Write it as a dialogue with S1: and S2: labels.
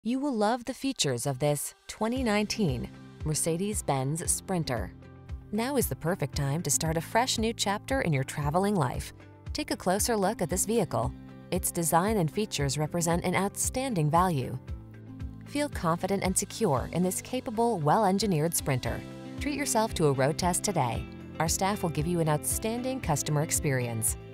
S1: You will love the features of this 2019 Mercedes-Benz Sprinter. Now is the perfect time to start a fresh new chapter in your traveling life. Take a closer look at this vehicle. Its design and features represent an outstanding value. Feel confident and secure in this capable, well-engineered Sprinter. Treat yourself to a road test today. Our staff will give you an outstanding customer experience.